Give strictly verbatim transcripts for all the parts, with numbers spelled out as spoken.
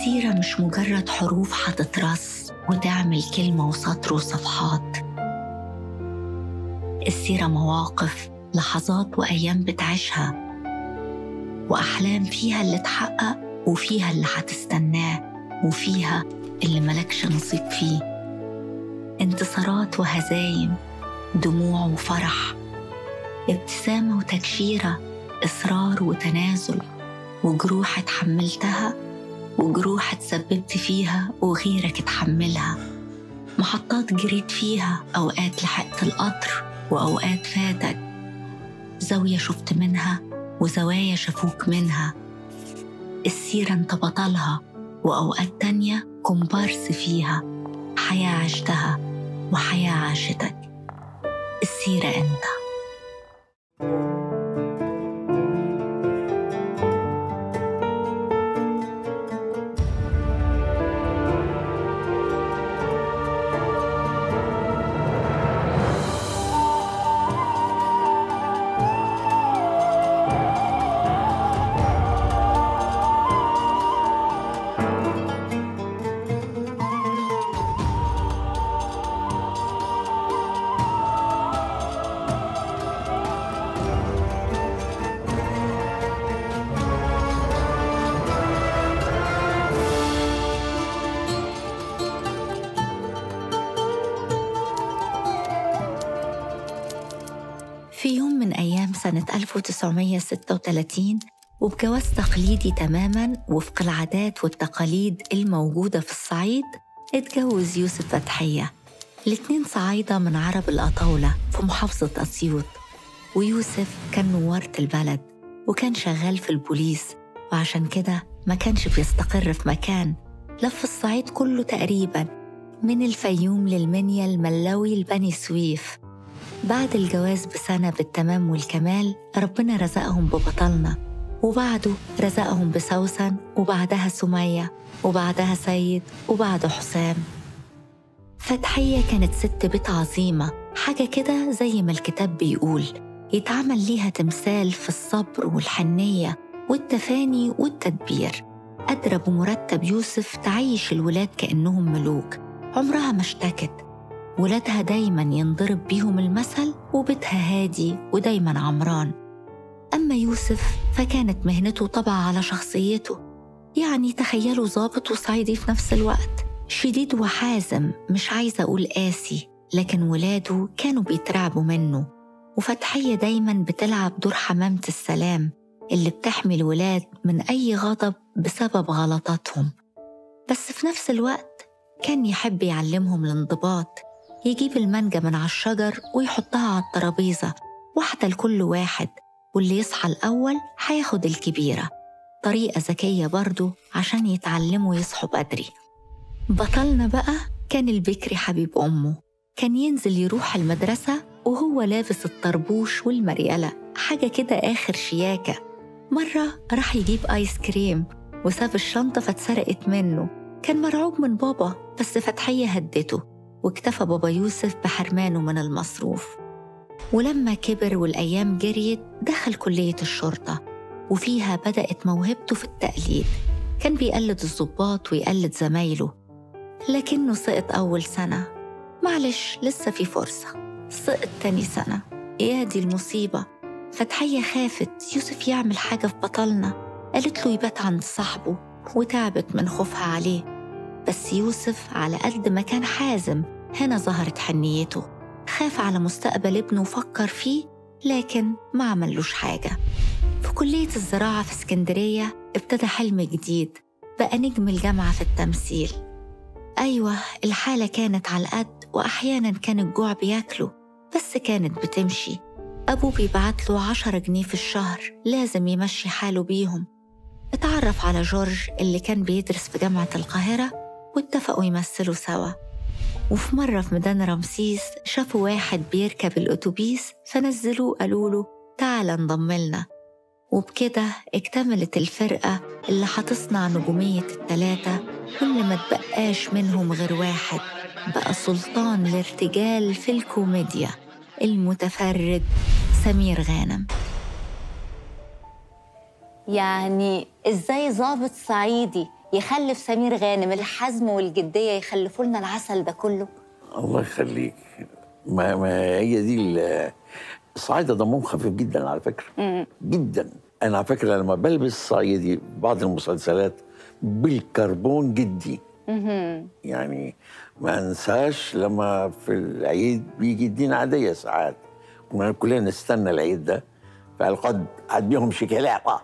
السيرة مش مجرد حروف هتترص وتعمل كلمة وسطر وصفحات. السيرة مواقف، لحظات وأيام بتعيشها، وأحلام فيها اللي تحقق وفيها اللي هتستناه وفيها اللي ملكش نصيب فيه. انتصارات وهزايم، دموع وفرح، ابتسامة وتكشيرة، إصرار وتنازل، وجروح اتحملتها وجروح اتسببت فيها وغيرك اتحملها. محطات جريت فيها، أوقات لحقت القطر وأوقات فاتك، زاوية شفت منها وزوايا شافوك منها. السيرة انت بطلها، وأوقات تانية كومبارس فيها. حياة عشتها وحياة عاشتك. السيرة انت. في يوم من أيام سنة ألف وتسعمية وستة وثلاثين، وبجواز تقليدي تماماً وفق العادات والتقاليد الموجودة في الصعيد، اتجوز يوسف فتحية. الاتنين صعايدة من عرب الأطاولة في محافظة أسيوط. ويوسف كان نوارة البلد وكان شغال في البوليس، وعشان كده ما كانش بيستقر في مكان، لف الصعيد كله تقريباً، من الفيوم للمنيا الملاوي لبني سويف. بعد الجواز بسنة بالتمام والكمال، ربنا رزقهم ببطلنا، وبعده رزقهم بسوسن، وبعدها سمية، وبعدها سيد، وبعده حسام. فتحية كانت ست بيت عظيمة، حاجة كده زي ما الكتاب بيقول، يتعمل ليها تمثال في الصبر والحنية والتفاني والتدبير. قادرة بمرتب يوسف تعيش الولاد كأنهم ملوك، عمرها ما اشتكت. ولادها دايماً ينضرب بيهم المثل، وبيتها هادي ودايماً عمران. أما يوسف فكانت مهنته طبع على شخصيته، يعني تخيلوا ضابط وصعيدي في نفس الوقت، شديد وحازم، مش عايزة أقول قاسي، لكن ولاده كانوا بيترعبوا منه. وفتحية دايماً بتلعب دور حمامة السلام اللي بتحمي الولاد من أي غضب بسبب غلطاتهم. بس في نفس الوقت كان يحب يعلمهم الانضباط، يجيب المانجا من على الشجر ويحطها على الترابيزة، واحدة لكل واحد، واللي يصحى الأول هياخد الكبيرة. طريقة ذكية برضو عشان يتعلموا يصحوا بدري. بطلنا بقى كان البكري حبيب أمه، كان ينزل يروح المدرسة وهو لابس الطربوش والمريالة، حاجة كده آخر شياكة. مرة راح يجيب آيس كريم وساب الشنطة فاتسرقت منه، كان مرعوب من بابا، بس فتحية هدته، واكتفى بابا يوسف بحرمانه من المصروف. ولما كبر والأيام جريت، دخل كلية الشرطة، وفيها بدأت موهبته في التقليد. كان بيقلد الضباط ويقلد زمايله، لكنه سقط أول سنة. معلش لسه في فرصة. سقط تاني سنة، يا دي المصيبة. فتحية خافت يوسف يعمل حاجة في بطلنا، قالت له يبات عند صاحبه، وتعبت من خوفها عليه. بس يوسف على قد ما كان حازم، هنا ظهرت حنيته. خاف على مستقبل ابنه وفكر فيه، لكن ما عملوش حاجة. في كلية الزراعة في اسكندرية ابتدى حلم جديد، بقى نجم الجامعة في التمثيل. أيوة، الحالة كانت على القد، وأحياناً كان الجوع بياكله، بس كانت بتمشي. أبوه بيبعت له عشرة جنيه في الشهر، لازم يمشي حاله بيهم. اتعرف على جورج اللي كان بيدرس في جامعة القاهرة، واتفقوا يمثلوا سوا. وفي مرة في ميدان رمسيس شافوا واحد بيركب الأتوبيس، فنزلوه قالوا له تعال انضملنا. وبكده اكتملت الفرقة اللي هتصنع نجومية التلاتة، كل ما تبقاش منهم غير واحد، بقى سلطان الارتجال في الكوميديا، المتفرد سمير غانم. يعني إزاي ضابط صعيدي يخلف سمير غانم الحزم والجديه يخلفوا لنا العسل ده كله؟ الله يخليك. ما, ما هي دي ال- الصعايده دمهم خفيف جدا على فكره. مم. جدا. انا على فكره لما بلبس صعيدي في بعض المسلسلات بالكربون جدي. مهم. يعني ما انساش لما في العيد بيجي يدينا عاديه ساعات، كنا كلنا نستنى العيد ده، فالقد عديهم شيكولاته.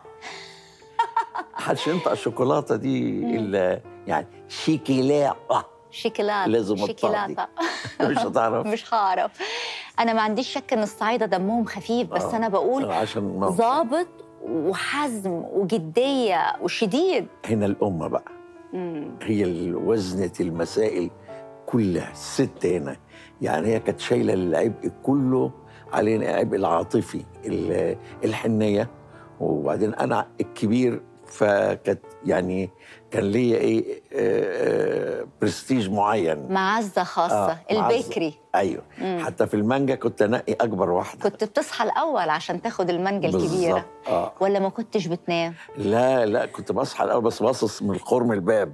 محدش ينطق الشوكولاته دي الا يعني شيكولاته. شيكولاته لازم شيكولاته. مش هتعرف. مش هعرف. انا ما عنديش شك ان الصعايده دمهم خفيف، بس آه. انا بقول عشان ما- ظابط وحزم وجديه وشديد. هنا الأمة بقى مم. هي اللي وزنت المسائل كلها. الست هنا يعني هي كانت شايلة العبء كله علينا، العبء العاطفي، ال- الحنية. وبعدين أنا الكبير، فكانت يعني كان ليا إيه آه، آه، برستيج معين. معزه خاصه. آه، معزة. البكري. أيوه. مم. حتى في المانجا كنت أنقي أكبر واحدة. كنت بتصحى الاول عشان تاخد المانجا الكبيره؟ بالظبط. آه. ولا ما كنتش بتنام؟ لا لا، كنت بصحى الاول بس باصص من الخرم الباب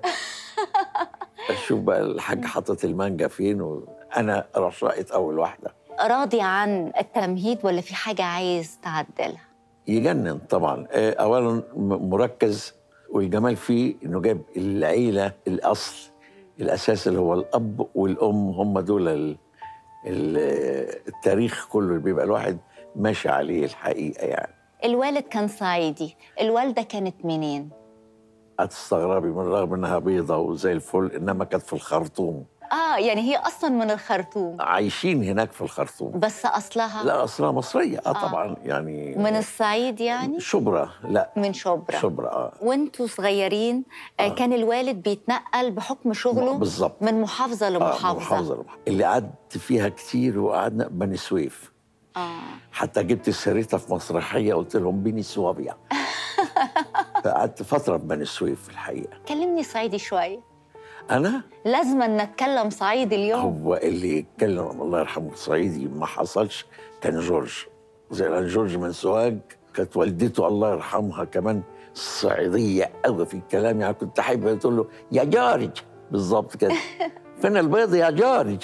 اشوف بقى الحاج حاطط المانجا فين، وانا رشقت اول واحده. راضي عن التمهيد ولا في حاجه عايز تعدلها؟ يجنن طبعا. آه، اولا م- مركز، والجمال فيه انه جاب العيله الاصل الاساس اللي هو الاب والام، هم دول ال- ال- التاريخ كله اللي بيبقى الواحد ماشي عليه الحقيقه يعني. الوالد كان صعيدي، الوالده كانت منين؟ هتستغربي من رغم انها بيضه وزي الفل، انما كانت في الخرطوم. اه يعني هي اصلا من الخرطوم عايشين هناك في الخرطوم. بس اصلها لا اصلها مصريه. اه, آه. طبعا يعني من الصعيد يعني؟ شبرا. لا من شبرا. شبرا. اه وانتوا صغيرين آه. آه. كان الوالد بيتنقل بحكم شغله بالظبط من محافظه آه لمحافظه. محافظه لمحافظة. اللي قعدت فيها كتير وقعدنا بني سويف. اه حتى جبت سيرتها في مسرحيه قلت لهم بني سوابيا. فقعدت فتره في بني سويف في الحقيقه. كلمني صعيدي شويه. انا لازم أن نتكلم صعيدي اليوم. هو اللي يتكلم الله يرحمه صعيدي ما حصلش كان جورج. زي لأن جورج من سوهاج، كانت والدته الله يرحمها كمان صعيديه قوي في الكلام، يعني كنت احب تقول له يا جارج بالظبط كده. فين البيض يا جارج؟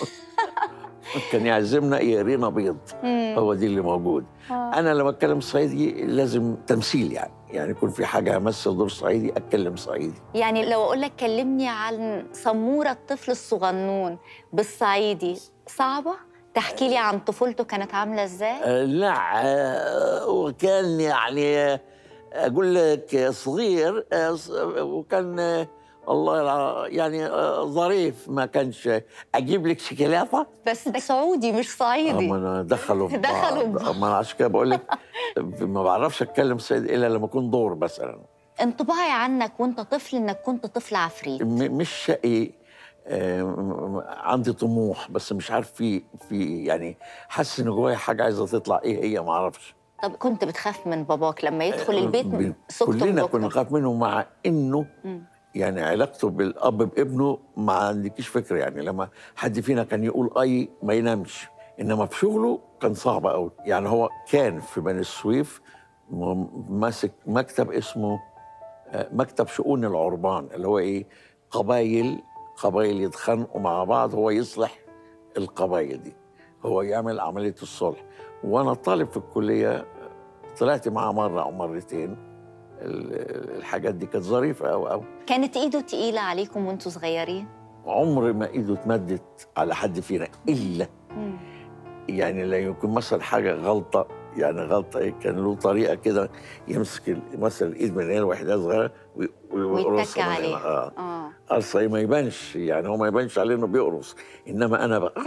كان يعزمنا يقرينا بيض. هو دي اللي موجود. انا لما اتكلم صعيدي لازم تمثيل، يعني يعني يكون في حاجه امثل دور صعيدي اتكلم صعيدي. يعني لو اقول لك كلمني عن سموره الطفل الصغنون بالصعيدي، صعبه تحكي لي عن طفولته كانت عامله ازاي؟ آه لا آه وكان يعني آه اقول لك صغير آه وكان آه الله يلع- يعني آه ظريف، ما كانش اجيب لك شوكولاته. بس ده سعودي مش صعيدي. ما انا دخلوا في بعض. دخلوا في بعض. ما انا عشان كده بقول لك ما بعرفش اتكلم صعيدي الا لما اكون دور مثلا. انطباعي عنك وانت طفل انك كنت طفل عفريت. م- مش شقي. آه، م- م- عندي طموح بس مش عارف في في يعني حاسس ان جوايا حاجه عايزه تطلع، ايه هي ما اعرفش. طب كنت بتخاف من باباك لما يدخل البيت ب- سكتم كلنا بكتم؟ كنا نخاف منه، مع انه مم. يعني علاقته بالاب بابنه ما عندكيش فكره. يعني لما حد فينا كان يقول اي ما ينامش، انما في شغله كان صعب قوي. يعني هو كان في بني سويف م- ماسك مكتب اسمه آه، مكتب شؤون العربان، اللي هو ايه، قبايل قبايل يتخانقوا مع بعض، هو يصلح القبايل دي، هو يعمل عمليه الصلح. وانا طالب في الكليه طلعت معاه مره او مرتين. ال- الحاجات دي كانت ظريفه قوي قوي. كانت ايده تقيله عليكم وانتوا صغيرين؟ عمر ما ايده اتمدت على حد فينا الا مم. يعني لا يكون مثلا حاجه غلطه. يعني غلطه ايه، كان له طريقه كده يمسك ال- مثلا الايد من هنا واحده صغيره وي- وي- ويتك ويقرصها من هنا. عليه. اه اه قرصه إيه، ما يبانش، يعني هو ما يبانش عليه انه بيقرص، انما انا بقى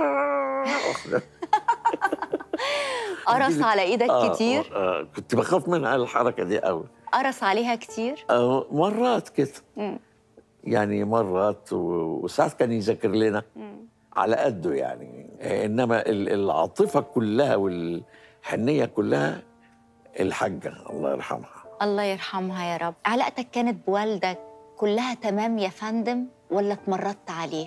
قرص على ايدك آه كتير؟ آه كنت بخاف منها الحركه دي قوي. قرص عليها كتير؟ آه مرات كده، مم. يعني مرات و- وساعات كان يذاكر لنا مم. على قده يعني. آه، انما ال- العاطفه كلها والحنيه كلها الحاجه الله يرحمها. الله يرحمها يا رب. علاقتك كانت بوالدك كلها تمام يا فندم ولا اتمردت عليه؟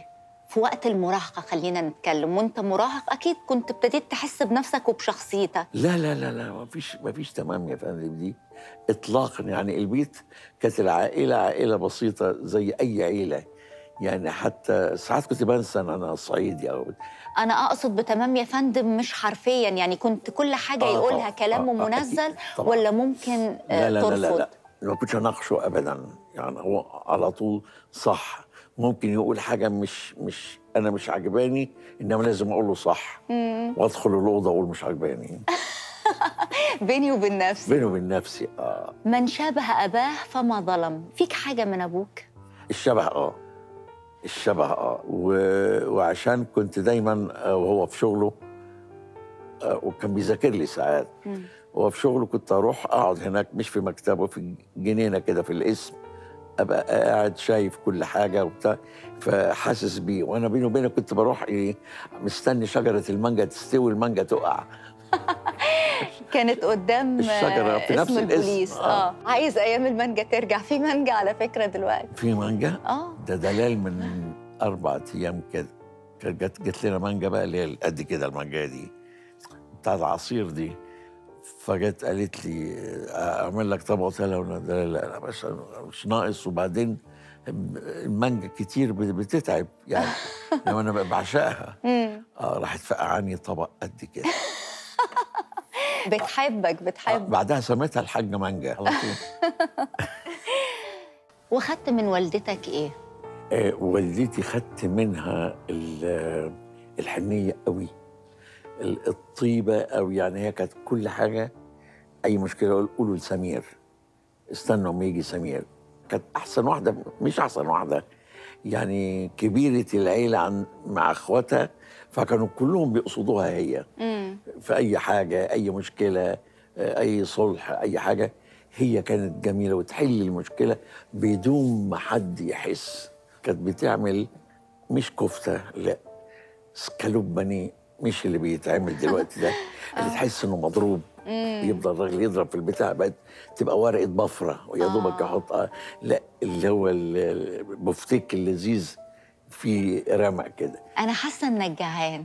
في وقت المراهقة، خلينا نتكلم، وانت مراهق أكيد كنت ابتديت تحس بنفسك وبشخصيتك. لا لا لا لا، ما فيش ما فيش تمام يا فندم دي اطلاقا. يعني البيت كانت العائله عائله بسيطه زي اي عيله. يعني حتى ساعات كنت بنسى ان انا صعيدي او أنا أقصد بتمام يا فندم مش حرفيا، يعني كنت كل حاجة اه يقولها طبعا كلامه اه, آه اكيد منزل طبعا. ولا ممكن آه، لا لا لا لا ترفض؟ لا، ما كنتش اناقشه ابدا. يعني هو على طول صح. ممكن يقول حاجه مش مش انا مش عجباني، انما لازم اقول له صح. مم. وادخل الاوضه اقول مش عجباني. بيني وبين نفسي. بيني وبين نفسي اه. من شابه أباه فما ظلم. فيك حاجة من أبوك؟ الشبه اه. الشبه اه و... وعشان كنت دايما آه، وهو في شغله آه، وكان بيذاكر لي ساعات. مم. وهو في شغله كنت اروح اقعد هناك، مش في مكتبه، في جنينه كده في القسم، ابقى قاعد شايف كل حاجه وبتاع، فحاسس بيه. وانا بيني وبينه كنت بروح ايه، مستني شجره المانجا تستوي، المانجا تقع. كانت قدام الشجره في آه، نفس اسم الاسم البوليس. اه. اه عايز ايام المانجا ترجع. في مانجا على فكره دلوقتي. في مانجا اه ده دلال من اربع ايام كده، كانت جت جت لنا مانجا بقى اللي هي قد كده، المانجا دي بتاع العصير دي. فجت قالت لي اعمل لك طبق. قلت لها لا لا لا بس مش ناقص. وبعدين المانجا كتير بتتعب يعني، لما انا بعشقها. امم اه راحت فقعاني طبق قد كده. بتحبك آه بتحبك. بعدها سميتها الحاجه مانجا على طول. وخدت من والدتك ايه؟ آه والدتي خدت منها ال- الحنيه قوي، ال- الطيبه قوي. يعني هي كانت كل حاجه، اي مشكله اقول قولوا لسمير، استنوا ما يجي سمير. كانت احسن واحده، مش احسن واحده يعني، كبيره العيله عن مع اخواتها، فكانوا كلهم بيقصدوها هي. امم في اي حاجه، اي مشكله، اي صلح، اي حاجه، هي كانت جميله وتحل المشكله بدون ما حد يحس. كانت بتعمل مش كفته، لا، سكالوب بانيه، مش اللي بيتعمل دلوقتي ده اللي تحس انه مضروب. يفضل الراجل يضرب في البتاع بقت تبقى ورقه بفره ويا دوبك يحطها. لا، اللي هو البفتيك اللذيذ فيه رمق كده. انا حاسه انك جعان.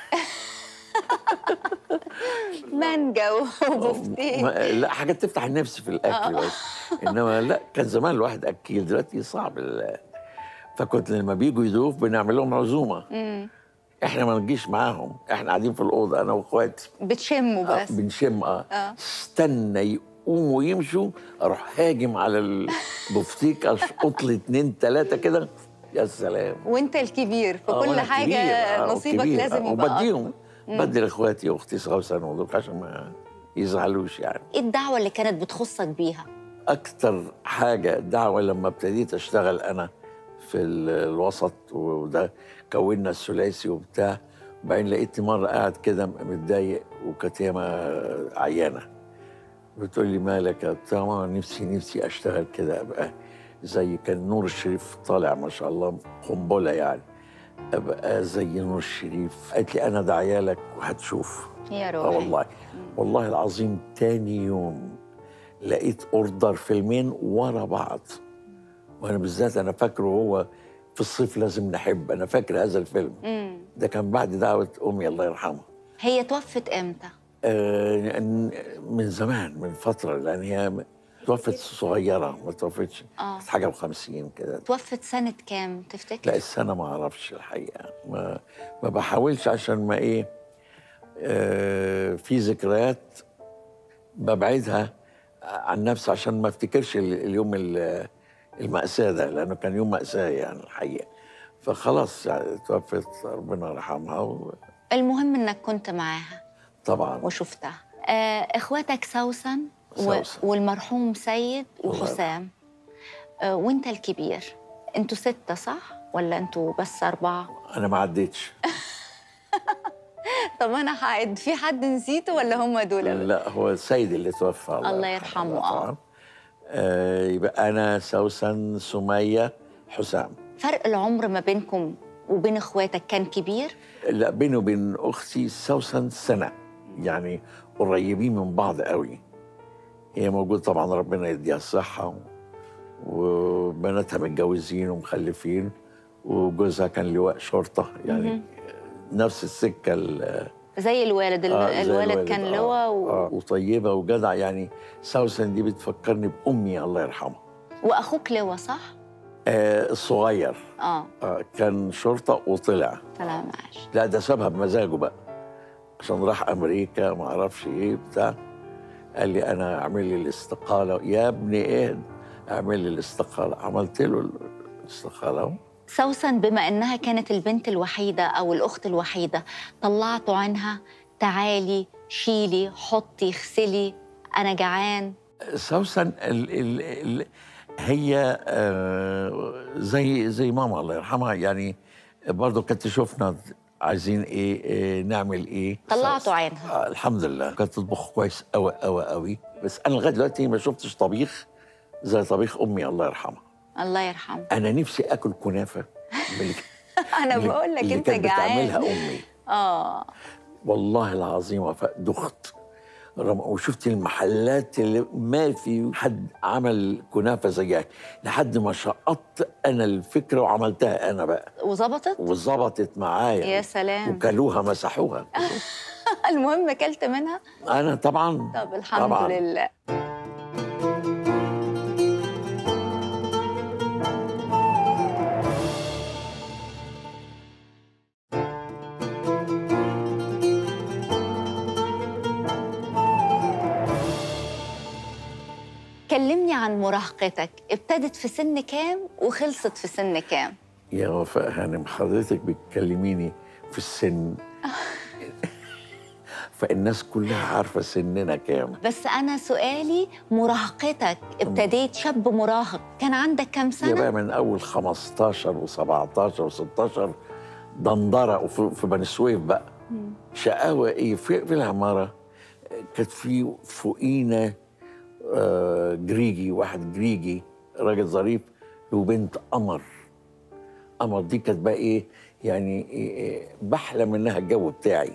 مانجا وبفتيك. ما- لا، حاجات تفتح النفس في الاكل آه. بس. انما لا، كان زمان الواحد اكيل، دلوقتي صعب ال- فكنت لما بيجوا يضيوف بنعمل لهم عزومه. امم احنا ما نجيش معاهم، احنا قاعدين في الاوضه انا واخواتي بتشموا آه، بس. بنشم اه. اه استنى يقوموا يمشوا، اروح هاجم على البفتيك، اشقط لي اتنين تلاته كده. يا سلام. وانت الكبير في آه، كل وأنا حاجه. كبير، آه، نصيبك وكبير، لازم آه، يبقى وبديهم اكتر. بدي لاخواتي واختي سوسن ودول عشان ما يزعلوش يعني. ايه الدعوه اللي كانت بتخصك بيها؟ اكتر حاجه دعوه لما ابتديت اشتغل انا في ال- الوسط، وده كونا الثلاثي وبتاع. بعدين لقيتني مره قاعد كده متضايق، وكانت هي ما- عيانه. بتقول لي مالك يا بتاع؟ "ما نفسي نفسي اشتغل كده، ابقى زي كان نور الشريف طالع ما شاء الله قنبله يعني، ابقى زي نور الشريف". قالت لي انا داعيه لك وهتشوف. يا اه روحي. والله، والله العظيم تاني يوم لقيت اوردر فيلمين ورا بعض. وانا بالذات انا فاكره هو في الصيف لازم نحب، انا فاكر هذا الفيلم. امم ده كان بعد دعوه امي الله يرحمها. هي توفت امتى؟ آه من زمان، من فتره، لان هي توفت صغيره، ما توفتش اه كانت حاجه وخمسين كده. توفت سنه كام لا تفتكر؟ السنه ما اعرفش الحقيقه، ما ما بحاولش عشان ما ايه، آه في ذكريات ببعدها عن نفسي عشان ما افتكرش ال- اليوم ال- المأساة ده، لأنه كان يوم مأساة يعني الحقيقة. فخلاص يعني توفت ربنا يرحمها. المهم انك كنت معاها طبعا. وشفتها. آه اخواتك سوسن و... سوسن. والمرحوم سيد الله وحسام. آه وانت الكبير. انتوا ستة صح؟ ولا انتوا بس أربعة؟ أنا ما عديتش. طب أنا هعد، في حد نسيته ولا هم دول؟ لا، هو السيد اللي توفى الله, الله يرحمه. اه طبعا. آه يبقى أنا، سوسن، سمية، حسام. فرق العمر ما بينكم وبين اخواتك كان كبير؟ لا، بيني وبين أختي سوسن سنة، يعني قريبين من بعض قوي. هي موجودة طبعا، ربنا يديها الصحة، وبناتها متجوزين ومخلفين، وجوزها كان لواء شرطه، يعني نفس السكه ال- زي الوالد. آه، زي الوالد كان آه، لواء و... آه، وطيبه وجدع. يعني سوسن دي بتفكرني بامي الله يرحمها. واخوك لواء صح؟ آه الصغير اه آه كان شرطه وطلع. طلع معاش. لا ده سابها بمزاجه بقى، عشان راح امريكا ما اعرفش ايه بتاع. قال لي انا اعمل لي الاستقاله. يا ابني ايه اعمل لي الاستقاله؟ عملت له الاستقاله. سوسن بما انها كانت البنت الوحيده او الاخت الوحيده، طلعتوا عنها تعالي شيلي حطي اغسلي انا جعان؟ سوسن ال ال ال هي آه زي زي ماما الله يرحمها، يعني برضه كانت تشوفنا عايزين ايه, إيه نعمل ايه. طلعتوا عينها. آه الحمد لله. كانت تطبخ كويس قوي قوي قوي، بس انا لغايه دلوقتي ما شفتش طبيخ زي طبيخ امي الله يرحمها. الله يرحمها. انا نفسي اكل كنافه من انا بقول لك انت كانت جعان. بتعملها امي. اه والله العظيم دخت وشفت المحلات اللي ما في حد عمل كنافه زيها، لحد ما شقطت انا الفكره وعملتها انا بقى. وظبطت؟ وظبطت معايا. يا سلام. وكلوها مسحوها. المهم اكلت منها؟ انا طبعا. طب الحمد طبعاً. لله. كلمني عن مراهقتك، ابتدت في سن كام وخلصت في سن كام؟ يا وفاء هانم حضرتك بتكلميني في السن فالناس كلها عارفه سننا كام. بس انا سؤالي مراهقتك، ابتديت شاب مراهق، كان عندك كام سنه؟ يبقى من اول خمستاشر وسبعتاشر وستاشر دندره وفي في بني سويف بقى. مم. شقاوه ايه في, في العماره. كانت في فوقينا آه جريجي، واحد جريجي راجل ظريف له بنت قمر. قمر دي كانت بقى ايه يعني إيه بحلم منها الجو بتاعي.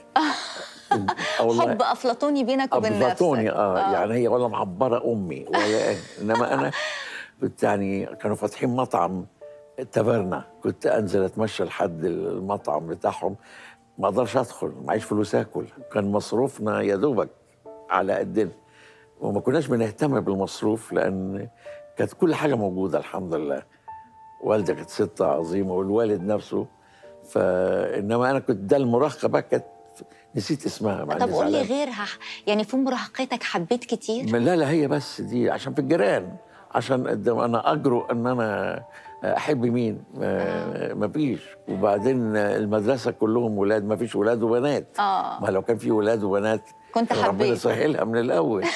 حب افلاطوني بينك وبين نفسك. افلاطوني آه. اه يعني هي ولا معبره امي ولا انما انا كنت يعني كانوا فاتحين مطعم تافرنا، كنت انزل اتمشى لحد المطعم بتاعهم، ما اقدرش ادخل معيش فلوس اكل، كان مصروفنا يا دوبك على قدنا وما كناش بنهتم بالمصروف لان كانت كل حاجه موجوده الحمد لله. والدي كانت ست عظيمه والوالد نفسه. فانما انا كنت ده المراهقه بقى كانت نسيت اسمها. طب قول لي غيرها، يعني في مراهقتك حبيت كتير؟ لا لا هي بس دي عشان في الجيران، عشان انا اجرؤ ان انا احب مين؟ آه. ما فيش. وبعدين المدرسه كلهم ولاد، ما فيش ولاد وبنات. اه ما لو كان في ولاد وبنات كنت حبيت. ربنا يسهلها من الاول.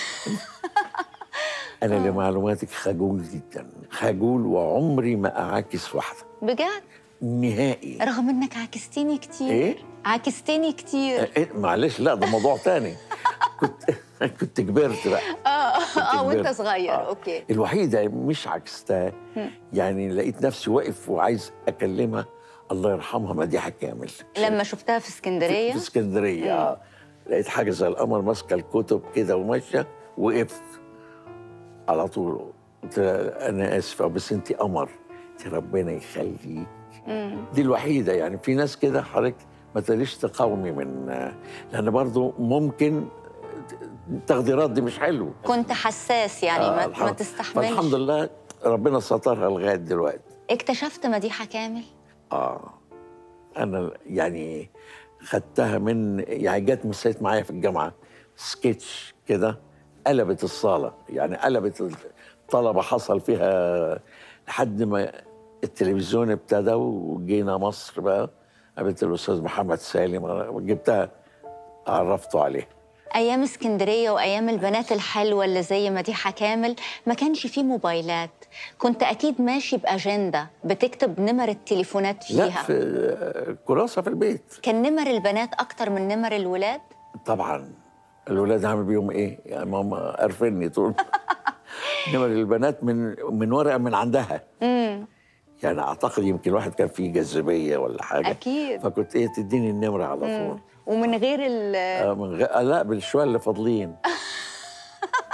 انا آه. لمعلوماتك خجول جدا، خجول وعمري ما اعاكس واحده. بجد؟ نهائي. رغم انك عاكستني كتير. ايه؟ عاكستني كتير. إيه؟ معلش لا ده موضوع تاني. كنت كنت كبرت بقى. اه اه وانت صغير. آه. اوكي. الوحيده مش عكستها، يعني لقيت نفسي واقف وعايز اكلمها الله يرحمها مديحه كامل. لما شفتها في اسكندريه؟ في اسكندريه اه لقيت حاجه زي القمر ماسكه الكتب كده وماشيه، وقفت على طول قلت لها انا اسفه بس انت قمر، انت ربنا يخليك. دي الوحيده. يعني في ناس كده حضرتك ما تقدريش تقاومي من، لان برضو ممكن التخديرات دي مش حلو. كنت حساس يعني آه ما, ما تستحملش. الحمد لله ربنا سترها لغايه دلوقتي. اكتشفت مديحه كامل؟ اه انا يعني خدتها من يعني جت مثلت معايا في الجامعه سكتش كده، قلبت الصاله، يعني قلبت الطلبه، حصل فيها لحد ما التلفزيون ابتدى وجينا مصر بقى. قابلت الاستاذ محمد سالم جبتها عرفته عليه. ايام اسكندريه وايام البنات الحلوه اللي زي مديحه كامل ما كانش فيه موبايلات، كنت اكيد ماشي باجنده بتكتب نمر التليفونات فيها. لا في كراسه في البيت. كان نمر البنات اكتر من نمر الولاد؟ طبعا. الولاد هعمل بيهم ايه؟ يعني ماما قرفني طول. نمر البنات من من ورقه من عندها. امم يعني اعتقد يمكن الواحد كان فيه جاذبيه ولا حاجه. اكيد. فكنت ايه تديني النمره على طول. ومن غير ال آه من غير آه لا بالشويه اللي فاضلين.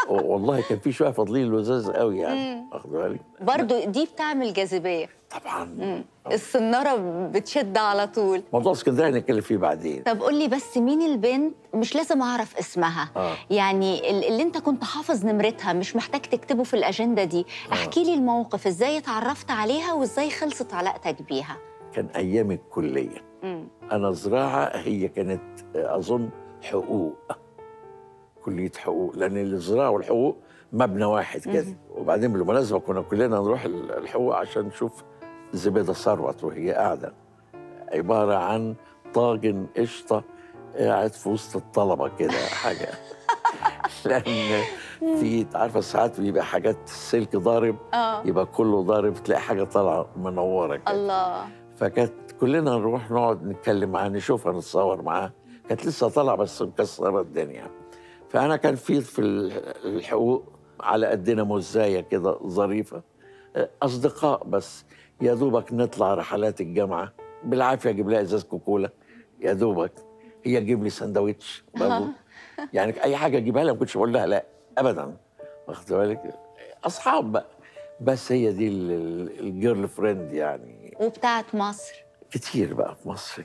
والله كان في شويه فاضلين لذاذ قوي يعني، واخد بالك؟ برضو دي بتعمل جاذبيه. طبعا. مم. السناره بتشد على طول. موضوع اسكندريه هنتكلم فيه بعدين. طب قول لي بس، مين البنت؟ مش لازم اعرف اسمها. آه. يعني ال- اللي انت كنت حافظ نمرتها، مش محتاج تكتبه في الاجنده دي. احكي لي الموقف، ازاي اتعرفت عليها وازاي خلصت علاقتك بيها؟ كان ايام الكليه. مم. انا زراعه، هي كانت اظن حقوق، كليه حقوق، لان الزراعه والحقوق مبنى واحد كده. وبعدين بالمناسبه كنا كلنا نروح الحقوق عشان نشوف زبيده ثروت وهي قاعده، عباره عن طاجن قشطه قاعد في وسط الطلبه كده حاجه. لان في عارفه ساعات بيبقى حاجات السلك ضارب، اه يبقى كله ضارب، تلاقي حاجه طالعه منوره كده. الله. فكانت كلنا نروح نقعد نتكلم معاها، نشوفها، نتصور معاها. كانت لسه طالعه بس مكسره الدنيا. فانا كان في في الحقوق على قدنا مزايه كده ظريفه، اصدقاء بس، يا دوبك نطلع رحلات الجامعه بالعافيه، اجيب لها ازاز كوكولا يا دوبك، هي تجيب لي سندوتش برضه. يعني اي حاجه اجيبها لها ما كنتش بقول لها لا ابدا، واخد بالك؟ اصحاب بقى. بس هي دي الجيرل فريند يعني. وبتاعت مصر؟ كتير بقى في مصر.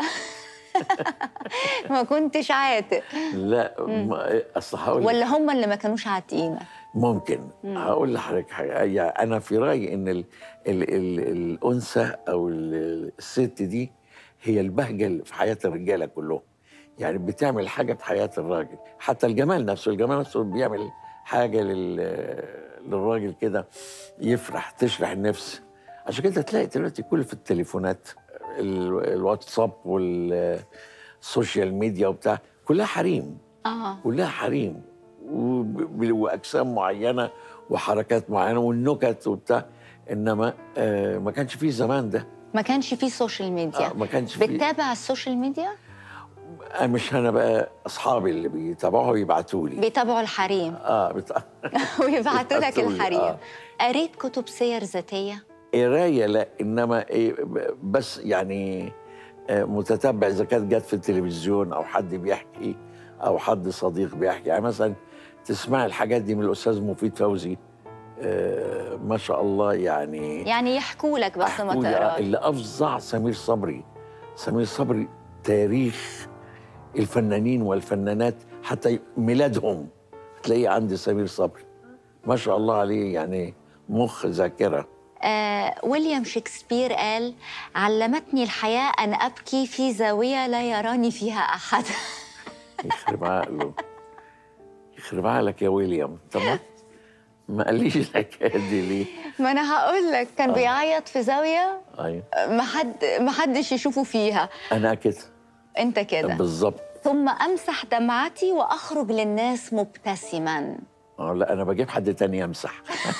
ما كنتش عاتق؟ لا، ما- اصل هقول ولا هم اللي ما كانوش عاتقينك؟ ممكن. هقول لحضرتك حاجه، يعني انا في رايي ان ال ال ال الانثى او ال- الست دي هي البهجه اللي في حياه الرجاله كلهم. يعني بتعمل حاجه في حياه الراجل، حتى الجمال نفسه، الجمال نفسه بيعمل حاجه لل للراجل كده، يفرح، تشرح النفس. عشان كده تلاقي دلوقتي كل في التليفونات، ال- الواتساب والسوشيال ميديا وبتاع، كلها حريم. اه كلها حريم، وب- واجسام معينه وحركات معينه والنكت وبتاع. انما آه ما كانش فيه زمان ده. ما كانش فيه سوشيال ميديا. آه ما كانش فيه. بتتابع السوشيال ميديا؟ آه مش انا بقى، اصحابي اللي بيتابعوها يبعتوا لي. بيتابعوا الحريم اه بت... ويبعتوا لك بيبعتوا لي، الحريم. آه. قريت كتب سير ذاتيه؟ قرايه لا، انما إيه ب- بس يعني آه متتبع اذا كانت جت في التلفزيون او حد بيحكي او حد صديق بيحكي. يعني مثلا تسمع الحاجات دي من الاستاذ مفيد فوزي، آه ما شاء الله يعني. يعني يحكوا لك بس ما أحكوا لي، آه، تقراش. اللي افظع سمير صبري. سمير صبري تاريخ الفنانين والفنانات، حتى ميلادهم تلاقيه عند سمير صبري، ما شاء الله عليه، يعني مخ ذاكره. آه، ويليام شكسبير قال: علمتني الحياة أن أبكي في زاوية لا يراني فيها أحد. يخرب عقله، يخرب عقلك يا ويليام. طب ما- ما قاليش الحكايه دي ليه؟ ما أنا هقول لك، كان بيعيط في زاوية ايوه ما حد ما حدش يشوفه فيها. انا كده أنت كده بالظبط. ثم أمسح دمعتي وأخرج للناس مبتسما. اه لا، انا بجيب حد تاني يمسح.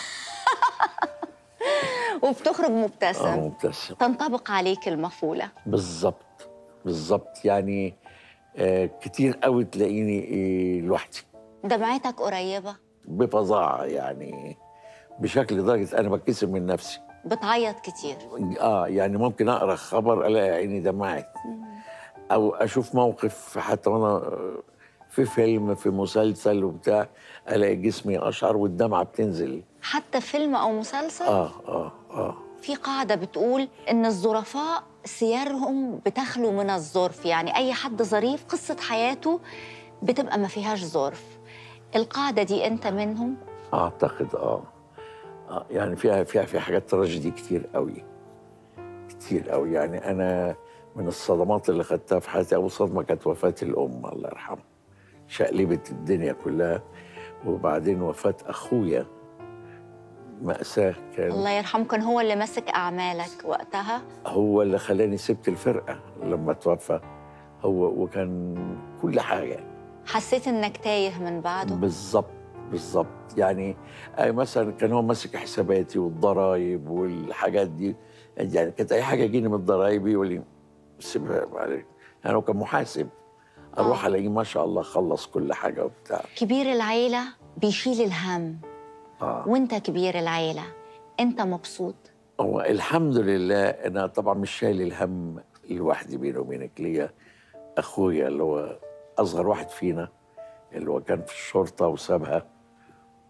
وبتخرج اه مبتسم. مبتسم. تنطبق عليك المفولة. بالظبط بالظبط. يعني آه كتير قوي تلاقيني آه لوحدي دمعتك قريبة؟ بفظاعه، يعني بشكل لدرجه انا بتكسر من نفسي. بتعيط كتير؟ اه يعني ممكن اقرا خبر الاقي عيني دمعت، او اشوف موقف حتى وانا في فيلم في مسلسل وبتاع، الاقي جسمي اشعر والدمعه بتنزل. حتى فيلم أو مسلسل؟ اه اه اه في قاعدة بتقول إن الظرفاء سيرهم بتخلو من الظرف، يعني أي حد ظريف قصة حياته بتبقى ما فيهاش ظرف. القاعدة دي أنت منهم؟ اعتقد اه, آه يعني فيها فيها في حاجات تراجيدي كتير قوي، كتير قوي. يعني انا من الصدمات اللي خدتها في حياتي، اول صدمه كانت وفاه الام الله يرحمها، شقلبت الدنيا كلها. وبعدين وفاه اخويا، مأساة. كان الله يرحمه، كان هو اللي ماسك أعمالك وقتها؟ هو اللي خلاني سبت الفرقة لما توفى هو، وكان كل حاجة. حسيت إنك تايه من بعده؟ بالظبط بالظبط. يعني أي مثلا كان هو ماسك حساباتي والضرايب والحاجات دي. يعني كانت أي حاجة يجيني من الضرايب يقول لي سيبها عليك. يعني هو كان محاسب، أروح آه. ألاقيه ما شاء الله خلص كل حاجة وبتاع. كبير العيلة بيشيل الهم، آه. وأنت كبير العيلة، أنت مبسوط؟ هو الحمد لله أنا طبعا مش شايل الهم لوحدي، بيني وبينك ليا أخويا اللي هو أصغر واحد فينا، اللي هو كان في الشرطة وسابها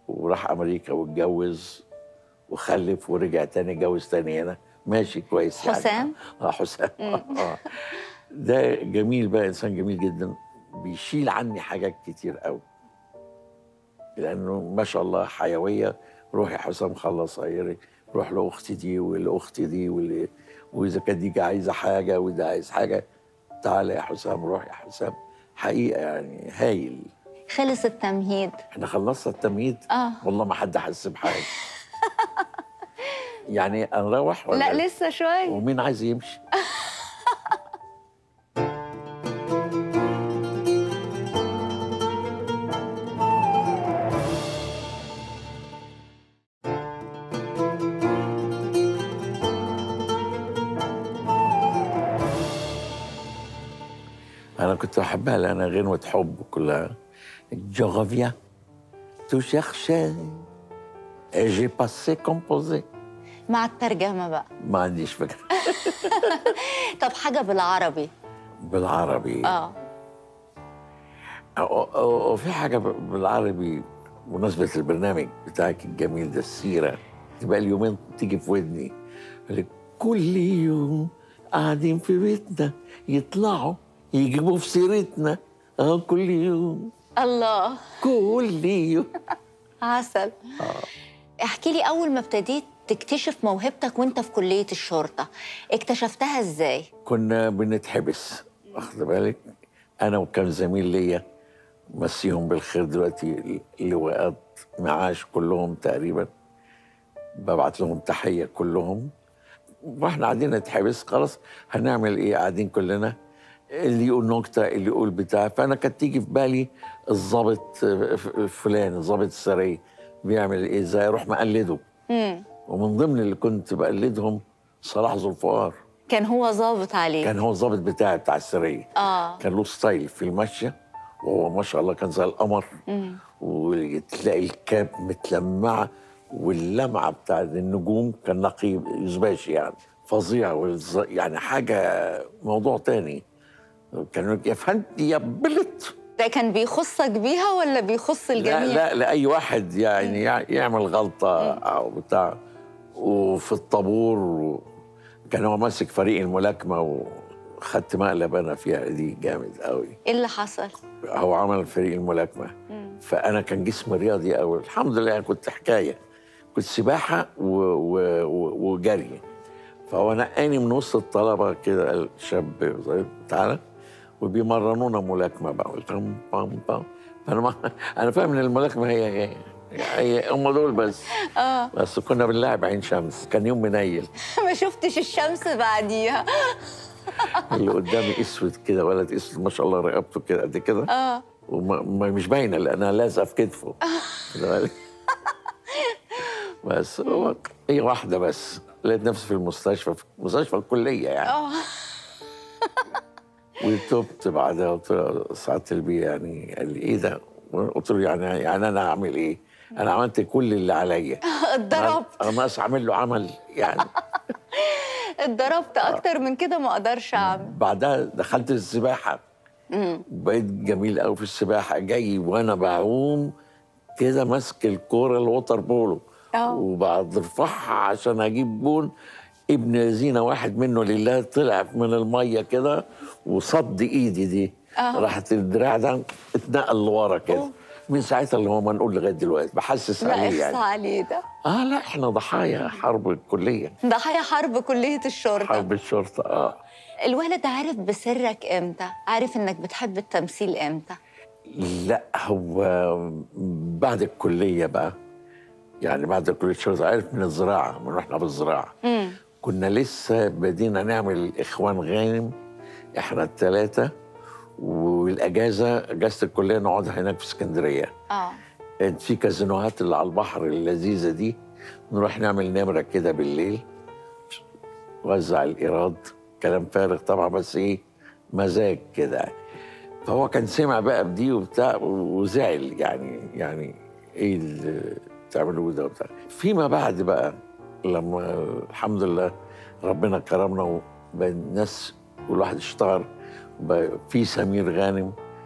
وراح امريكا واتجوز وخلف ورجع تاني اتجوز تاني هنا، ماشي كويس يعني. حسام؟ اه حسام. اه ده جميل بقى، انسان جميل جدا، بيشيل عني حاجات كتير قوي، لانه ما شاء الله حيويه. روح يا حسام خلص غيري، روح لاختي دي ولاختي دي واللي، واذا كانت دي عايزه حاجه وده عايز حاجه، تعالى يا حسام، روح يا حسام. حقيقه يعني هايل. خلص التمهيد. احنا خلصنا التمهيد. اه والله ما حد حس بحاجه. يعني نروح ولا لا لسه شويه. ومين عايز يمشي؟ أنا كنت بحبها لأنها غنوة حب كلها. جوغافيا تو شيرشي جي باسي كومبوزي. مع الترجمه بقى ما عنديش فكرة. طب حاجه بالعربي. بالعربي اه وفي حاجة بالعربي بمناسبة البرنامج بتاعك الجميل ده، السيرة، تبقى اليومين تيجي في ودني، كل يوم قاعدين في بيتنا يطلعوا يجيبوا في سيرتنا، اه كل يوم الله كل يوم. عسل. آه. احكي لي اول ما ابتديت تكتشف موهبتك وانت في كليه الشرطه، اكتشفتها ازاي؟ كنا بنتحبس، واخد بالك، انا وكان زميل ليا مسيهم بالخير دلوقتي، اللواءات معاش كلهم تقريبا، ببعت لهم تحيه كلهم. واحنا قاعدين نتحبس، خلاص هنعمل ايه؟ قاعدين كلنا، اللي يقول نكته اللي يقول بتاع، فانا كانت تيجي في بالي الضابط فلان، الضابط السري بيعمل ايه ازاي، اروح مقلده. امم ومن ضمن اللي كنت بقلدهم صلاح ذو الفقار. كان هو ظابط عليك؟ كان هو الضابط بتاعي بتاع السريه. اه كان له ستايل في المشيه، وهو ما شاء الله كان زي القمر. امم وتلاقي الكاب متلمعه، واللمعه بتاع النجوم كان نقي زباشي يعني، فظيع، يعني حاجه موضوع تاني. كانوا يا فندي يا بلت. ده كان بيخصك بيها ولا بيخص الجميع؟ لا لا لاي واحد يعني يعمل غلطه او بتاع. وفي الطابور كان هو ماسك فريق الملاكمه، وخدت مقلب انا فيها دي جامد قوي. ايه اللي حصل؟ هو عمل فريق الملاكمه، مم. فانا كان جسمي رياضي قوي الحمد لله، يعني كنت حكايه، كنت سباحه و... و... و... وجري. فهو نقاني من وسط الطلبه كده، قال شاب صغير تعالى، وبيمرنونا ملاكمه بقى، قلت بام بام بام. فانا ما... انا فاهم ان الملاكمه هي هي, هي هم دول بس. اه بس كنا بنلعب عين شمس، كان يوم منيل. ما شفتش الشمس بعديها. اللي قدامي اسود كده، ولد اسود ما شاء الله، رقبته كده قد كده، اه ومش باينه لانها لازقه في كتفه. بس هو هي واحده بس، لقيت نفسي في المستشفى، في مستشفى الكليه يعني. اه وتوبت بعدها، قلت له سعاده البيه يعني، قال لي ايه ده؟ قلت له يعني يعني انا اعمل ايه؟ انا عملت كل اللي عليا. اتضربت. انا ناقص اعمل له عمل يعني. اتضربت اكتر من كده ما اقدرش اعمل. بعدها دخلت السباحه، امم بقيت جميل قوي في السباحه، جاي وانا بعوم كده ماسك الكوره الوتر بولو، اه وبرفعها عشان اجيب جون. ابن لذينه واحد منه لله طلع من الميه كده وصد ايدي دي، اه راحت الدراع ده اتنقل لورا كده. أوه. من ساعتها اللي هو منقول لغايه دلوقتي، بحسس لا عليه اخصى يعني. عليه ده. اه لا احنا ضحايا حرب الكليه، ضحايا حرب كلية الشرطة. حرب الشرطه. اه الولد عارف بسرك امتى؟ عارف انك بتحب التمثيل امتى؟ لا هو بعد الكليه بقى، يعني بعد كليه الشرطه، عارف من الزراعه، من واحنا بالزراعه. امم كنا لسه بدينا نعمل اخوان غانم احنا الثلاثه، والاجازه اجازه الكليه نقعدها هناك في اسكندريه. اه كانت في كازينوهات اللي على البحر اللذيذه دي، نروح نعمل نمره كده بالليل، وزع الايراد، كلام فارغ طبعا بس ايه مزاج كده. فهو كان سمع بقى بدي وبتاع وزعل، يعني يعني ايه اللي بتعملوه ده وبتاع. فيما بعد بقى لما الحمد لله ربنا كرمنا وبقى الناس كل واحد اشتهر، بقى في سمير غانم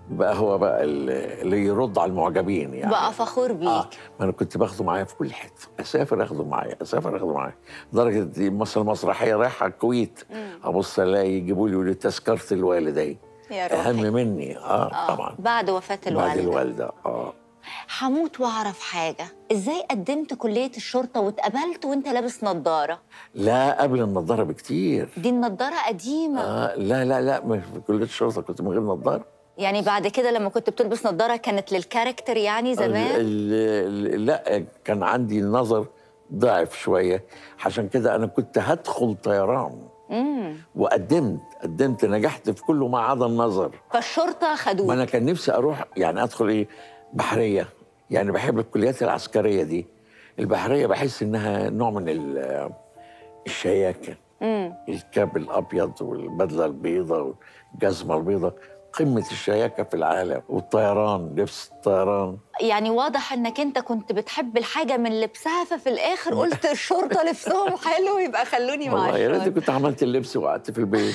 بقى هو بقى اللي يرد على المعجبين يعني. بقى فخور بيك. آه. ما انا كنت باخده معايا في كل حته، اسافر اخده معايا، اسافر اخده معايا، لدرجه دي مثلا مسرحيه رايحه الكويت ابص الاقي يجيبوا لي يقولوا لي تذكره الوالده يا روحي. اهم مني. اه, آه. طبعا بعد وفاه الوالده. بعد الوالده. اه هموت واعرف حاجه، ازاي قدمت كليه الشرطه واتقبلت وانت لابس نظاره؟ لا قبل النضاره بكتير. دي النضاره قديمه. آه لا لا لا مش في كليه الشرطه، كنت من غير نضاره. يعني بعد كده لما كنت بتلبس نظاره كانت للكاركتر يعني زمان؟ ال ال لا كان عندي النظر ضعف شويه، عشان كده انا كنت هدخل طيران. امم وقدمت قدمت نجحت في كله ما عدا النظر. فالشرطه خدوك. ما انا كان نفسي اروح يعني ادخل ايه بحريه، يعني بحب الكليات العسكريه دي. البحريه بحس انها نوع من ال- الشياكه. امم الكاب الابيض والبدله البيضاء والجزمه البيضاء قمه الشياكه في العالم. والطيران، لبس الطيران. يعني واضح انك انت كنت بتحب الحاجه من لبسها، ففي الاخر قلت الشرطه لبسهم حلو يبقى خلوني مع والله يا ريت الشرطه. كنت عملت اللبس وقعدت في البيت.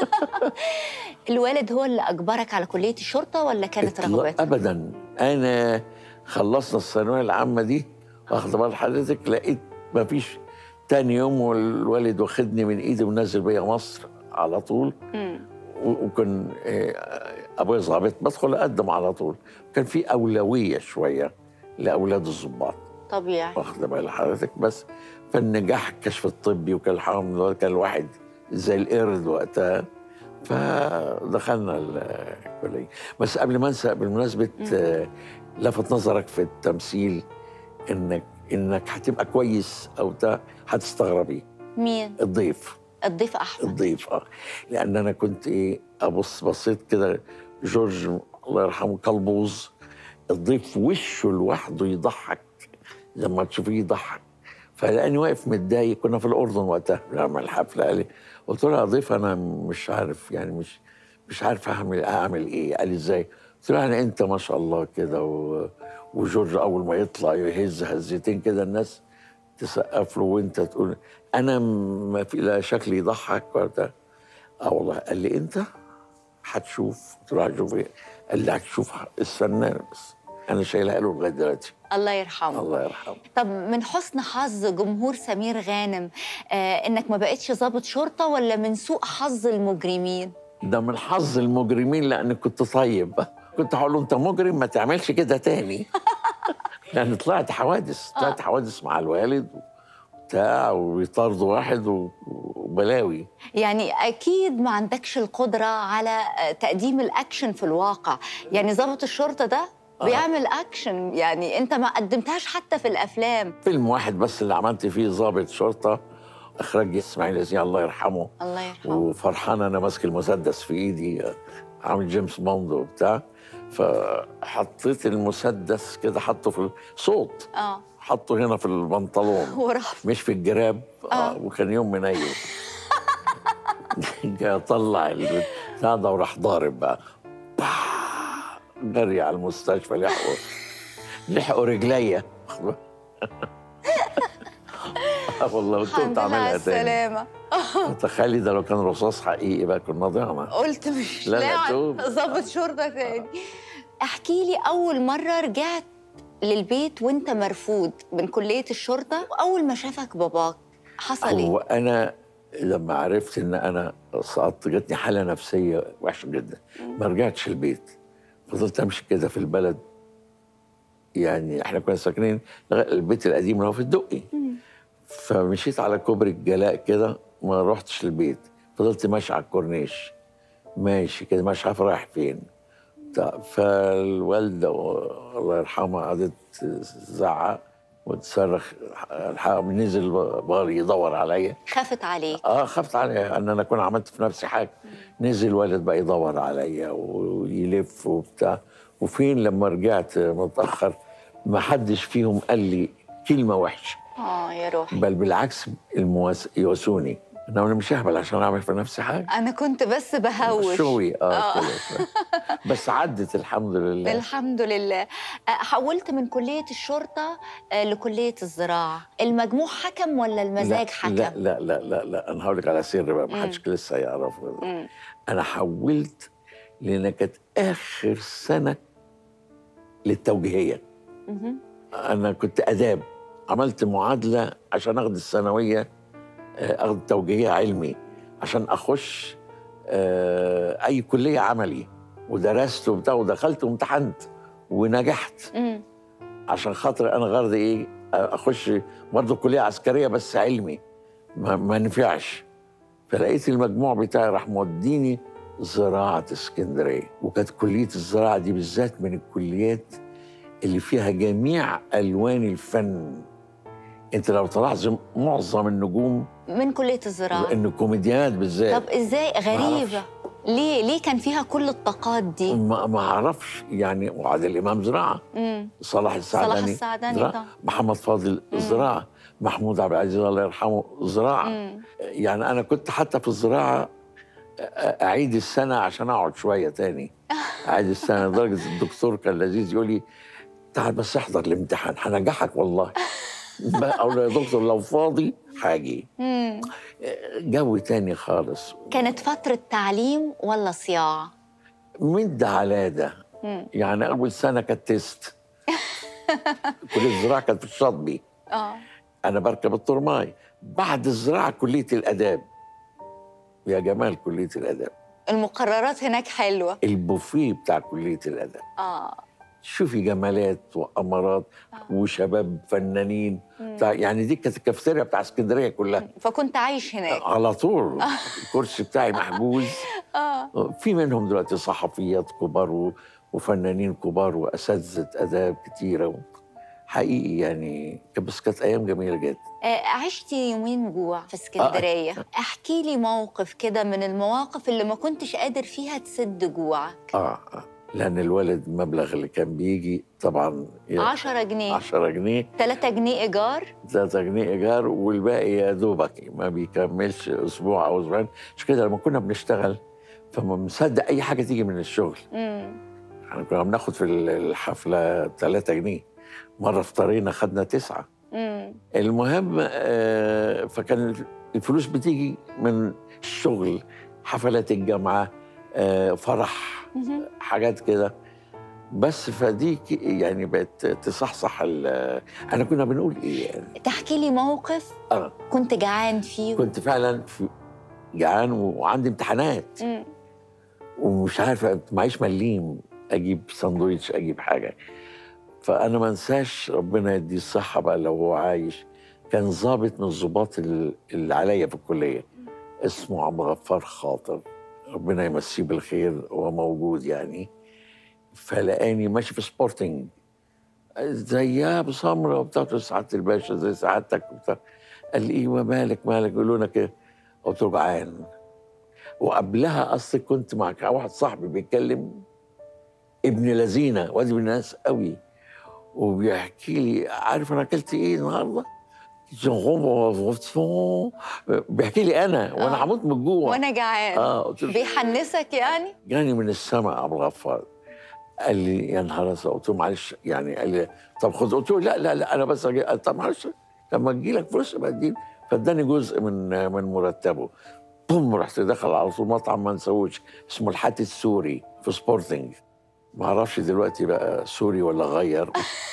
الوالد هو اللي اجبرك على كليه الشرطه ولا كانت لا رغبتك؟ ابدا. انا خلصنا الثانويه العامه دي واخد بال حضرتك، لقيت ما فيش تاني يوم والوالد واخدني من ايدي ونازل بيا مصر على طول. امم و- وكان آه، ابويا ظابط، بدخل اقدم على طول. كان في اولويه شويه لاولاد الضباط طبيعي. واخد بال حضرتك. بس فالنجاح الكشف الطبي وكان الحمد لله كان الواحد زي القرد وقتها، فدخلنا الكليه. بس قبل ما انسى بالمناسبه، آه، لفت نظرك في التمثيل انك انك هتبقى كويس او بتاع، هتستغربي. مين؟ الضيف. الضيف احسن. الضيف اه لان انا كنت ايه ابص بصيت كده جورج الله يرحمه كلبوز، الضيف وشه لوحده يضحك لما تشوفيه يضحك. فلقاني واقف متضايق، كنا في الاردن وقتها بنعمل حفله. قال لي، قلت له يا ضيف انا مش عارف يعني مش مش عارف اعمل اعمل ايه. قال لي ازاي؟ قلت له يعني انت ما شاء الله كده و... وجورج اول ما يطلع يهز هزتين كده الناس تسقف له وانت تقول انا ما في لا شكل يضحك ولا بتاع. اه والله. قال لي انت هتشوف. قلت له هتشوف ايه؟ قال لي هتشوف استنى بس. انا شايلها له لغايه دلوقتي. الله يرحمه. الله يرحمه. طب من حسن حظ جمهور سمير غانم آه انك ما بقتش ضابط شرطه، ولا من سوء حظ المجرمين؟ ده من حظ المجرمين لان كنت طيب. كنت هقول له انت مجرم ما تعملش كده تاني. لان طلعت حوادث طلعت حوادث مع الوالد وبتاع ويطاردوا واحد و- وبلاوي. يعني اكيد ما عندكش القدره على آه، تقديم الاكشن في الواقع. يعني ضابط الشرطه ده بيعمل اكشن، يعني انت ما قدمتهاش حتى في الافلام. فيلم واحد بس اللي عملت فيه ضابط شرطه، اخراج اسماعيل ياسين الله يرحمه. الله يرحمه. وفرحان انا ماسك المسدس في ايدي عامل جيمس بوند وبتاع، فحطيت المسدس كده حطه في الصوت، اه حطه هنا في البنطلون وراح. مش في الجراب. آه. وكان يوم منيل. جاي اطلع البتاع ده وراح ضارب بقى، جري على المستشفى. لحقوا لحقوا رجليا. والله كنت الحمد لله على اعملها تاني. السلامه. تخيلي ده لو كان رصاص حقيقي بقى كنا ضيعنا. قلت مش لا لا لاعب توب. ضابط شرطه تاني. احكي لي اول مره رجعت للبيت وانت مرفوض من كليه الشرطه، واول ما شافك باباك حصل ايه؟ هو انا لما عرفت ان انا سقطت جاتني حاله نفسيه وحشه جدا، ما رجعتش البيت، فضلت امشي كده في البلد. يعني احنا كنا ساكنين لغاية البيت القديم اللي هو في الدقي، فمشيت على كوبري الجلاء كده ما رحتش البيت، فضلت ماشي على الكورنيش ماشي كده مش عارف رايح فين. بتاع. فالوالده الله يرحمها قعدت تزعق وتصرخ، الحق نزل بار يدور عليا. خافت عليك. اه خفت عليا ان انا اكون عملت في نفسي حاجه. نزل والد بقى يدور عليا ويلف وبتاع. وفين لما رجعت متاخر ما حدش فيهم قال لي كلمه وحشه، اه يا روحي. بل بالعكس المواس... يواسوني. انا أنا مش ههبل عشان اعمل في نفسي حاجه. انا كنت بس بهوش. شوي اه, آه. كده. بس عدت الحمد لله. الحمد لله. آه، حولت من كلية الشرطة آه، لكلية الزراعة، المجموع حكم ولا المزاج لا حكم؟ لا لا لا لا, لا. انا هقول لك على سر بقى ما حدش لسه يعرفه. مم. انا حولت لأن كانت آخر سنة للتوجيهية. مهم. أنا كنت آداب، عملت معادلة عشان أخد الثانوية، آه، أخد توجيهية علمي عشان أخش آه، أي كلية عملي، ودرست وبتاع ودخلت وامتحنت ونجحت. مم. عشان خاطر أنا غرضي إيه؟ أخش برضه كلية عسكرية بس علمي، ما, ما نفعش. فلقيت المجموع بتاعي راح موديني زراعة اسكندرية، وكانت كلية الزراعة دي بالذات من الكليات اللي فيها جميع ألوان الفن. انت لو تلاحظ معظم النجوم من كلية الزراعة. ان الكوميديانات بالذات. طب ازاي؟ غريبة. معرفش. ليه ليه كان فيها كل الطاقات دي؟ ما ما اعرفش يعني. وعادل امام زراعه، مم. صلاح السعداني صلاح السعداني زراعة. طبعا. محمد فاضل زراعه، محمود عبد العزيز الله يرحمه زراعه. مم. يعني انا كنت حتى في الزراعه اعيد السنه عشان اقعد شويه تاني. اعيد السنه لدرجه الدكتور كان لذيذ يقول لي تعال بس احضر الامتحان هنجحك والله. اقول له يا دكتور لو فاضي هاجي. مم. جو تاني خالص. كانت فترة تعليم ولا صياعة؟ من ده على ده. مم. يعني اول سنه كانت تيست. كليه الزراعه كانت في الشاطبي، اه انا بركب الترماي. بعد الزراعه كليه الاداب. يا جمال كليه الاداب، المقررات هناك حلوة. البوفيه بتاع كليه الاداب. اه شوفي جمالات وامارات آه. وشباب فنانين بتاع. يعني دي كانت الكافيتيريا بتاع اسكندريه كلها. فكنت عايش هناك. على طول الكرسي بتاعي محجوز. اه في منهم دلوقتي صحفيات كبار و- وفنانين كبار واساتذه اداب كتيره. حقيقي يعني بس كانت ايام جميله جدا. آه، عشتي يومين جوع في اسكندرية. احكي لي موقف كده من المواقف اللي ما كنتش قادر فيها تسد جوعك. اه اه لان الوالد المبلغ اللي كان بيجي طبعا عشرة جنيه، عشرة جنيه، تلاتة جنيه إيجار. ثلاثة جنيه ايجار، والباقي يا دوبك ما بيكملش اسبوع او اسبوعين. مش كده لما كنا بنشتغل فما مصدق اي حاجه تيجي من الشغل. امم احنا كنا بناخد في الحفله ثلاثة جنيه، مره افطرينا خدنا تسعة. امم المهم آه، فكان الفلوس بتيجي من الشغل، حفلات الجامعه، آه، فرح، حاجات كده. بس فدي ك- يعني بقت تصحصح ال- احنا كنا بنقول ايه يعني. تحكي لي موقف اه كنت جعان فيه. كنت فعلا في جعان وعندي امتحانات مم. ومش عارف معيش مليم اجيب ساندويتش اجيب حاجه. فانا ما انساش ربنا يديه الصحه بقى لو هو عايش. كان ضابط من الضباط ال- اللي عليا في الكليه اسمه عبد الغفار خاطر، ربنا يمسيه بالخير، هو موجود يعني. فلقاني ماشي في سبورتنج زيها بسمرة وبتاع، قلت له سعادة الباشا زي سعادتك وبتاع. قال لي ايوه مالك مالك يقولوا لك ايه؟ قلت له جعان. وقبلها اصل كنت مع واحد صاحبي بيتكلم ابن لذينه واد ابن ناس قوي، وبيحكي لي عارف انا اكلت ايه النهارده؟ بيحكي لي انا وانا آه. هموت من الجوع وانا جعان. اه قلت له بيحنسك يعني. جاني من السماء ابو الغفار. قال لي يا نهار اسود. قلت له معلش يعني. قال لي طب خد. قلت له لا لا لا انا بس أجي. قال طب معلش لما تجي لك فلوس يبقى اديني. فاداني جزء من من مرتبه. بوم رحت داخل على طول مطعم ما نسويش اسمه الحاتي السوري في سبورتنج. ما اعرفش دلوقتي بقى سوري ولا غير.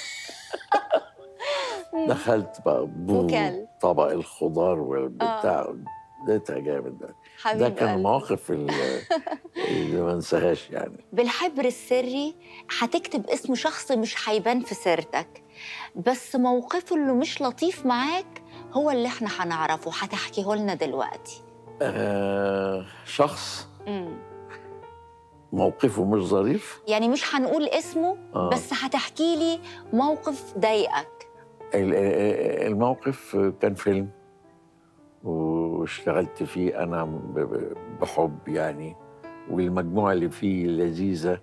دخلت بقى بوم وكل. طبق الخضار والبتاع. لقيتها جامد ده. حبيب ده كان قلبي. المواقف اللي اللي ما انساهاش يعني. بالحبر السري هتكتب اسم شخص مش هيبان في سيرتك، بس موقفه اللي مش لطيف معاك هو اللي احنا هنعرفه، هتحكيه لنا دلوقتي. آه شخص امم موقفه مش ظريف. يعني مش هنقول اسمه. آه. بس هتحكي لي موقف ضايقك. ال- ال- الموقف كان فيلم واشتغلت فيه أنا ب- ب- بحب يعني، والمجموعة اللي فيه لذيذة.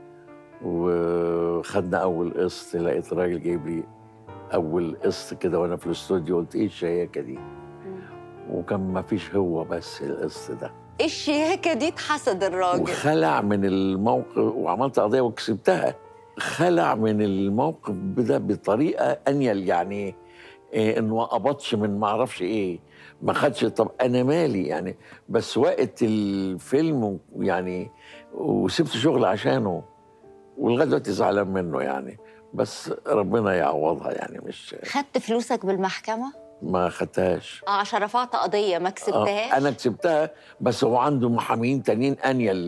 وخدنا أول قسط، لقيت راجل جايب لي أول قسط كده وأنا في الاستوديو. قلت إيه الشياكة دي؟ وكان ما فيش هو بس القسط ده. ايه الشياكه دي؟ اتحسد الراجل. وخلع من الموقف وعملت قضية وكسبتها. خلع من الموقف ده بطريقة أنيل يعني. إيه انه ما قبضش من ما اعرفش ايه، ما خدش. طب انا مالي يعني؟ بس وقت الفيلم يعني وسبت شغل عشانه، ولغايه دلوقتي زعلان منه يعني، بس ربنا يعوضها يعني. مش خدت فلوسك بالمحكمة؟ ما خدتهاش. اه عشان رفعت قضية ما كسبتهاش؟ آه، انا كسبتها، بس هو عنده محامين تانيين انيل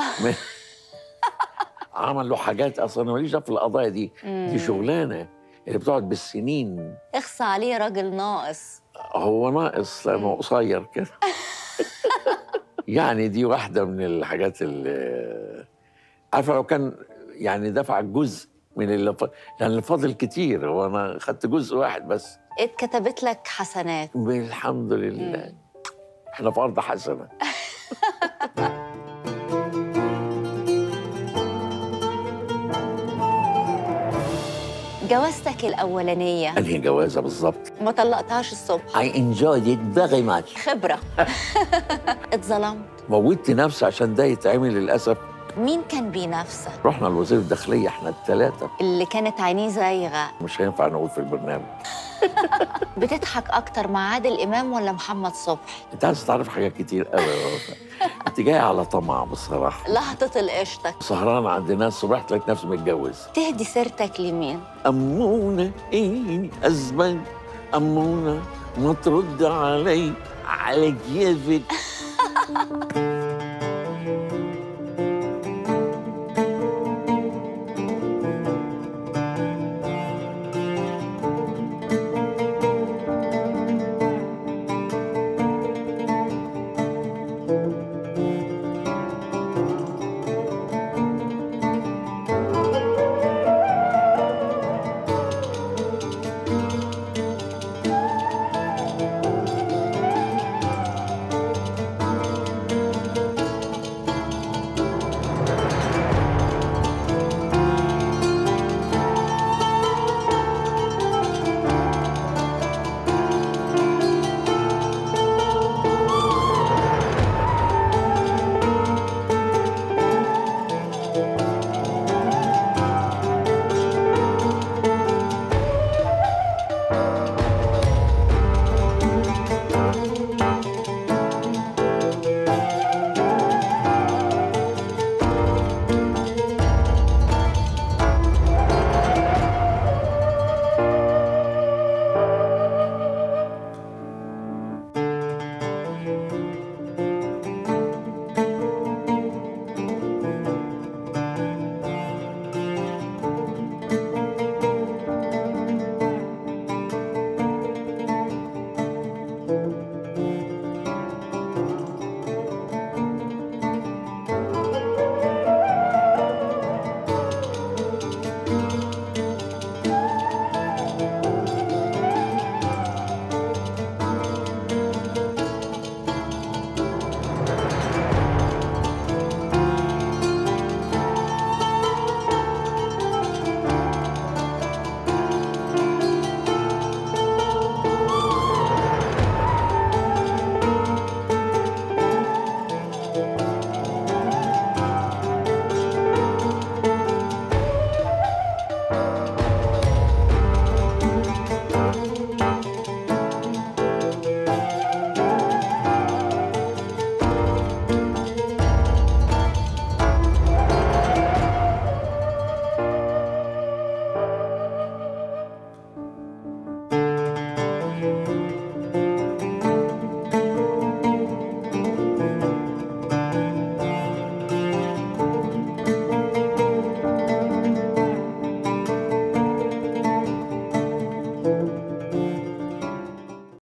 عملوا حاجات اصلا أنا ماليش دعوة في القضايا دي. دي شغلانه اللي بتقعد بالسنين. اخصى عليه راجل ناقص. هو ناقص لانه قصير كده يعني دي واحده من الحاجات اللي عارفه لو كان يعني دفع جزء من اللي ف... يعني اللي فاضل كتير، هو انا خدت جزء واحد بس. اتكتبت لك حسنات الحمد لله. مم. احنا في ارض حسنه. جوازتك الأولانية أنهي جوازة بالظبط؟ ما طلقتهاش الصبح. I enjoyed it very much. خبرة. اتظلمت؟ موتت نفسي عشان ده يتعمل للأسف. مين كان بينافسك؟ رحنا لوزير الداخلية احنا الثلاثة. اللي كانت عينيه زايغة. مش هينفع نقول في البرنامج. بتضحك أكتر مع عادل إمام ولا محمد صبحي؟ أنت عايز تعرف حاجات كتير قوي. أنت جاي على طمع بصراحة. لهطة القشطة. سهران عند ناس صبحت لقيت نفسي متجوز. تهدي سيرتك لمين؟ أمونة إيه أزمن أمونة ما ترد علي على كيفك